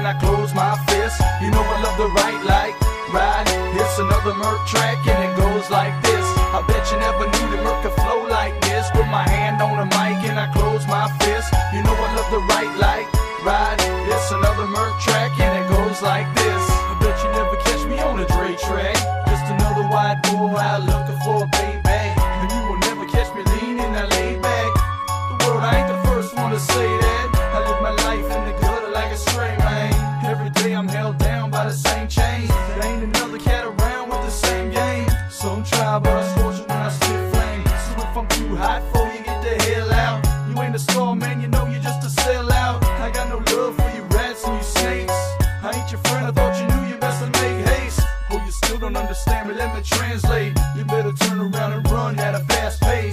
and I close my fist. You know I love the right like ride. It's another Merc track and it goes like this. I bet you never knew the Merc could flow like this. Put my hand on the mic and I close my fist. You know I love the right like ride. It's another Merc track and it goes like this. I bet you never catch me on a Dre track. Just another white boy out looking for a payback. And you will never catch me leaning, I lay back. The world, I ain't the first one to say that. I live my life in the gutter like a stray man. Every day I'm held down by the same chain. There ain't another cat around with the same game. Some try, but I scorch it when I spit flame. So if I'm too hot for you, get the hell out. You ain't a star, man, you know you're just a sellout. I got no love for you rats and you snakes. I ain't your friend, I thought you knew you best to make haste. Oh, you still don't understand me, let me translate. You better turn around and run at a fast pace.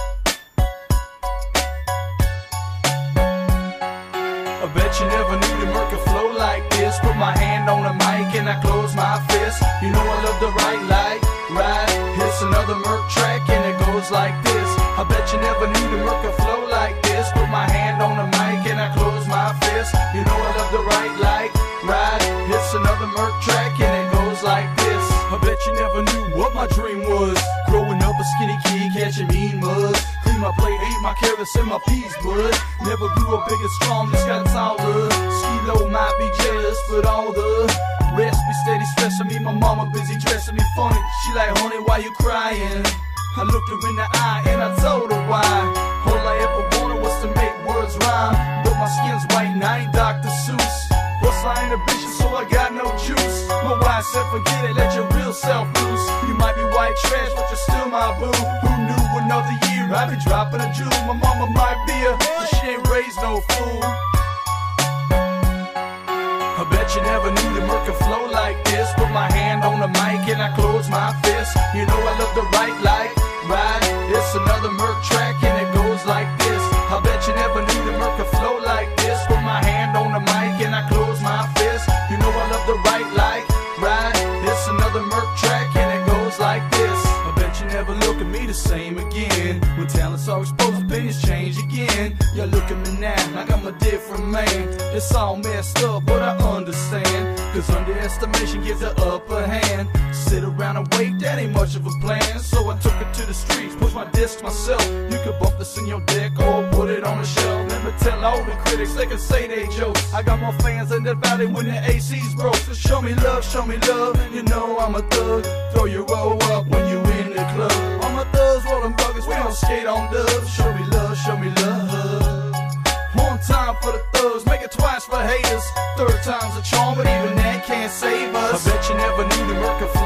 I bet you never knew the Merc could flow like this. Put my hand on the mic and I close my fist. You know I love the right like ride. It's another Merc track and it goes like this. I bet you never knew the Merc could flow like this. Put my hand on the mic and I close my fist. You know I love the right like ride. It's another Merc track and it goes like this. I bet you never knew what my dream was. Growing up a skinny kid catching mean mugs. Clean my plate, ate my carrots and my peas, bud. Never grew up big and strong, just got taller. Ski-Lo might be jealous, but all the rest be steady stressing me. My mama busy dressing me funny. She like, honey, why you crying? I looked her in the eye and I told her why. All I ever wanted was to make words rhyme. But my skin's white and I ain't Dr. Seuss. Plus I ain't a bitch, so I got no juice. My wife said forget it, let your real self loose. You might be white trash, but you're still my boo. Who knew another year I'd be dropping a jewel? My mama might be a, but she ain't raised no fool. I bet you never knew the Merc could flow like this. Put my hand on the mic and I close my fist. You know I love the right like ride. It's another Merc track and it goes like this. I bet you never knew the Merc could flow like this. Put my hand on the mic and I close my fist. You know I love the right like ride. It's another Merc track and it goes like this. I bet you never look at me the same again. When talents are exposed, opinions change again. You look at me now like I'm a different man. It's all messed up, but I understand. Cause underestimation gives the upper hand. Sit around and wait, that ain't much of a plan. So I took it to the streets, push my discs myself. You could bump this in your deck or put it on the shelf. Let me tell all the critics, they can say they jokes. I got more fans in the valley when the AC's broke. So show me love, you know I'm a thug. Throw your roll up when you in the club. All my thugs rolling buckets, we don't skate on dubs. Show me love, show me love. One time for the thugs, make it twice for haters. Third time's a charm, but even that can't save us. I bet you never knew the Merc could